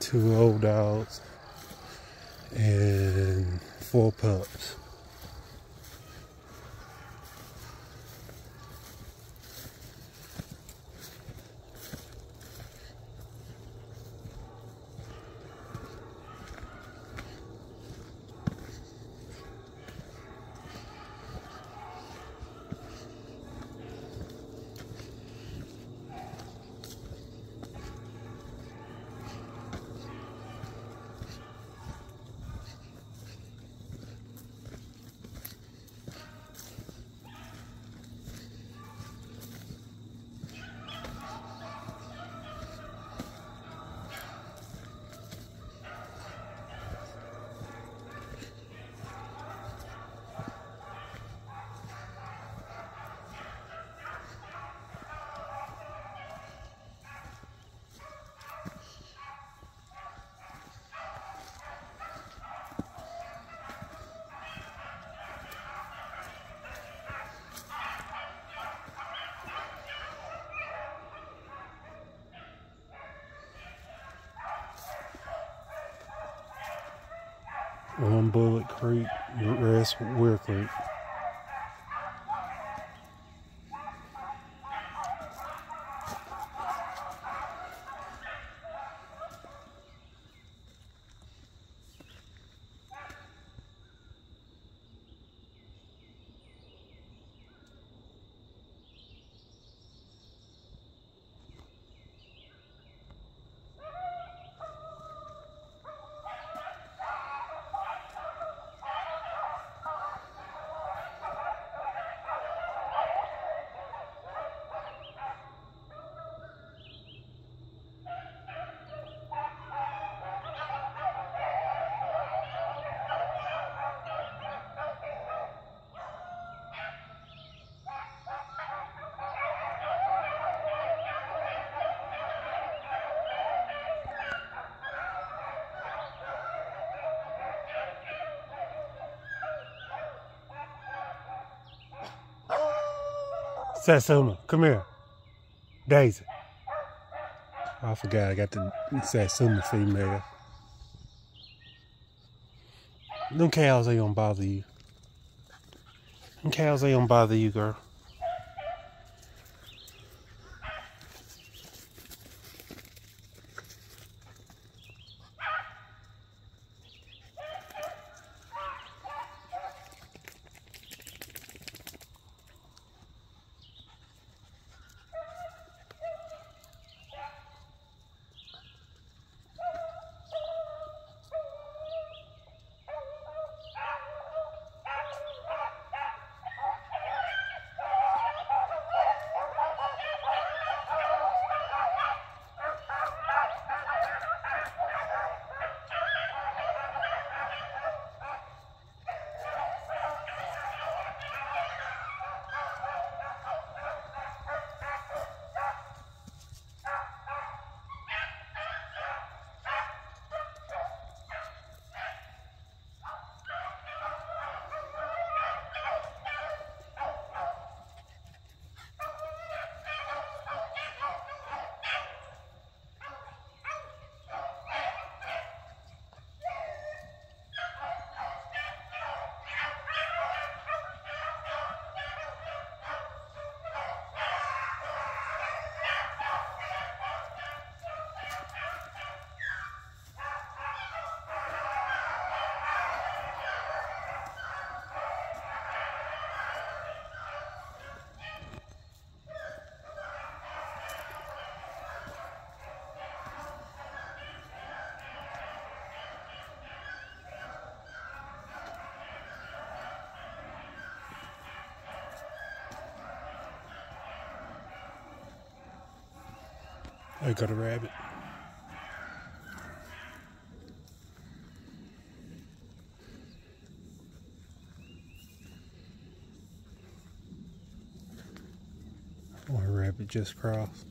2 old dogs, and 4 pups. On Bullock Creek, rest Weircreek. Satsuma, come here. Daisy. Oh, I forgot I got the Satsuma female. Them cows ain't gonna bother you. Them cows ain't gonna bother you, girl. I got a rabbit. One rabbit just crossed.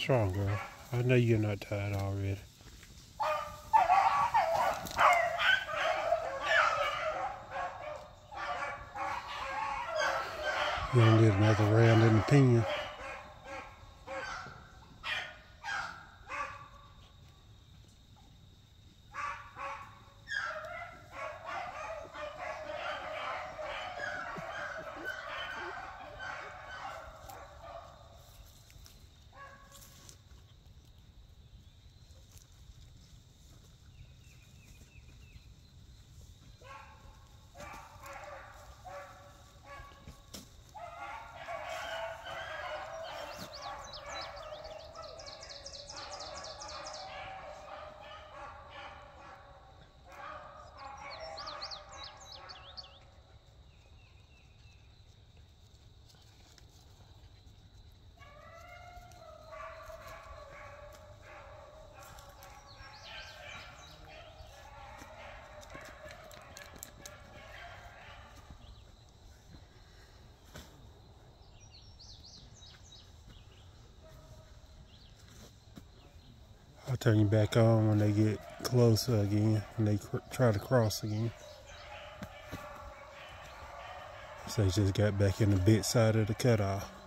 strong, girl. I know you're not tired already. You don't need another round in the pen. I'll turn you back on when they get closer again, when they try to cross again. So they just got back in the bit side of the cutoff.